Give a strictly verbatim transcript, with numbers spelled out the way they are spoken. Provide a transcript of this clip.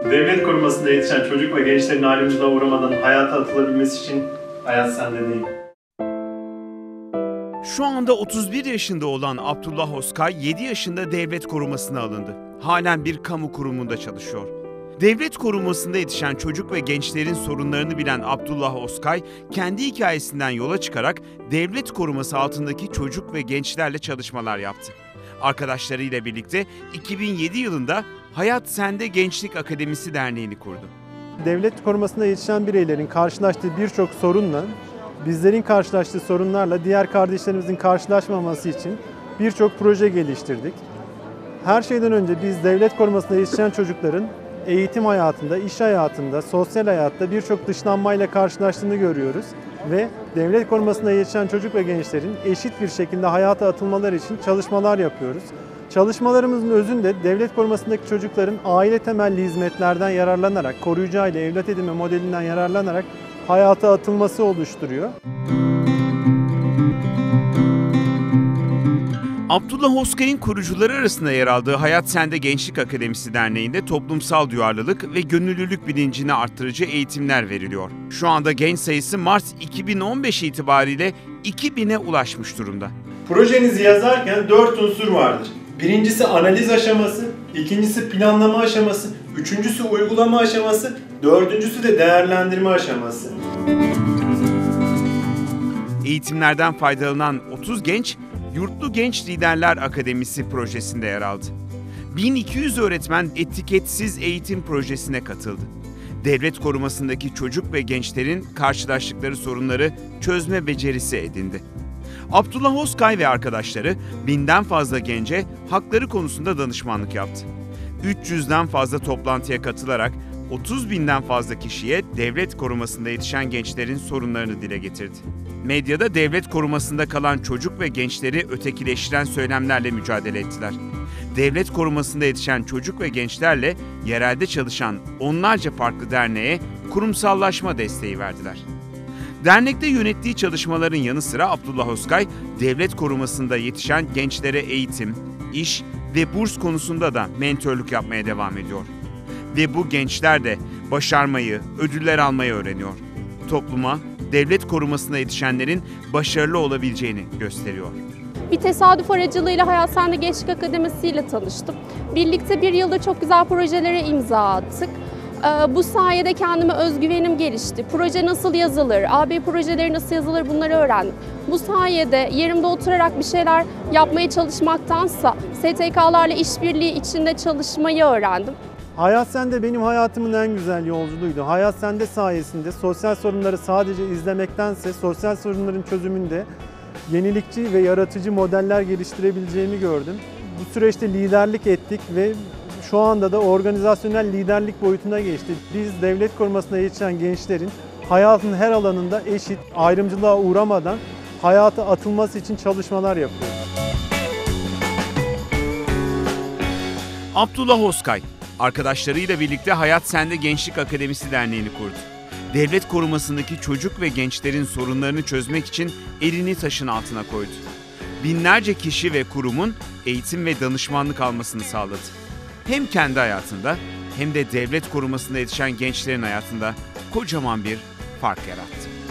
Devlet korumasında yetişen çocuk ve gençlerin ayrımcılığa uğramadan hayata atılabilmesi için hayat sende değil. Şu anda otuz bir yaşında olan Abdullah Özkay yedi yaşında devlet korumasına alındı. Halen bir kamu kurumunda çalışıyor. Devlet korumasında yetişen çocuk ve gençlerin sorunlarını bilen Abdullah Özkay, kendi hikayesinden yola çıkarak devlet koruması altındaki çocuk ve gençlerle çalışmalar yaptı. Arkadaşlarıyla birlikte iki bin yedi yılında Hayat Sende Gençlik Akademisi Derneği'ni kurdu. Devlet korumasında yetişen bireylerin karşılaştığı birçok sorunla, bizlerin karşılaştığı sorunlarla diğer kardeşlerimizin karşılaşmaması için birçok proje geliştirdik. Her şeyden önce biz devlet korumasında yetişen çocukların eğitim hayatında, iş hayatında, sosyal hayatta birçok dışlanmayla karşılaştığını görüyoruz ve devlet korumasında yetişen çocuk ve gençlerin eşit bir şekilde hayata atılmaları için çalışmalar yapıyoruz. Çalışmalarımızın özünde devlet korumasındaki çocukların aile temelli hizmetlerden yararlanarak, koruyucu aile, evlat edinme modelinden yararlanarak hayata atılması oluşturuyor. Abdullah Özkay'ın kurucuları arasında yer aldığı Hayat Sende Gençlik Akademisi Derneği'nde toplumsal duyarlılık ve gönüllülük bilincini arttırıcı eğitimler veriliyor. Şu anda genç sayısı Mart iki bin on beş itibariyle iki bine ulaşmış durumda. Projenizi yazarken dört unsur vardır. Birincisi analiz aşaması, ikincisi planlama aşaması, üçüncüsü uygulama aşaması, dördüncüsü de değerlendirme aşaması. Eğitimlerden faydalanan otuz genç, Yurtlu Genç Liderler Akademisi projesinde yer aldı. bin iki yüz öğretmen etiketsiz eğitim projesine katıldı. Devlet korumasındaki çocuk ve gençlerin karşılaştıkları sorunları çözme becerisi edindi. Abdullah Özkay ve arkadaşları binden fazla gence hakları konusunda danışmanlık yaptı. üç yüzden fazla toplantıya katılarak otuz binden fazla kişiye devlet korumasında yetişen gençlerin sorunlarını dile getirdi. Medyada devlet korumasında kalan çocuk ve gençleri ötekileştiren söylemlerle mücadele ettiler. Devlet korumasında yetişen çocuk ve gençlerle yerelde çalışan onlarca farklı derneğe kurumsallaşma desteği verdiler. Dernekte yönettiği çalışmaların yanı sıra Abdullah Özkay, devlet korumasında yetişen gençlere eğitim, iş ve burs konusunda da mentörlük yapmaya devam ediyor. Ve bu gençler de başarmayı, ödüller almayı öğreniyor. Topluma, devlet korumasına yetişenlerin başarılı olabileceğini gösteriyor. Bir tesadüf aracılığıyla Hayat Sende Gençlik Akademisi ile tanıştım. Birlikte bir yıldır çok güzel projelere imza attık. Bu sayede kendime özgüvenim gelişti. Proje nasıl yazılır, A B projeleri nasıl yazılır bunları öğrendim. Bu sayede yerimde oturarak bir şeyler yapmaya çalışmaktansa S T K'larla işbirliği içinde çalışmayı öğrendim. Hayat Sende benim hayatımın en güzel yolculuğuydu. Hayat Sende sayesinde sosyal sorunları sadece izlemektense sosyal sorunların çözümünde yenilikçi ve yaratıcı modeller geliştirebileceğimi gördüm. Bu süreçte liderlik ettik ve şu anda da organizasyonel liderlik boyutuna geçti. Biz devlet korumasına yetişen gençlerin hayatın her alanında eşit, ayrımcılığa uğramadan hayata atılması için çalışmalar yapıyoruz. Abdullah Özkay, arkadaşlarıyla birlikte Hayat Sende Gençlik Akademisi Derneği'ni kurdu. Devlet korumasındaki çocuk ve gençlerin sorunlarını çözmek için elini taşın altına koydu. Binlerce kişi ve kurumun eğitim ve danışmanlık almasını sağladı. Hem kendi hayatında hem de devlet korumasında yetişen gençlerin hayatında kocaman bir fark yarattı.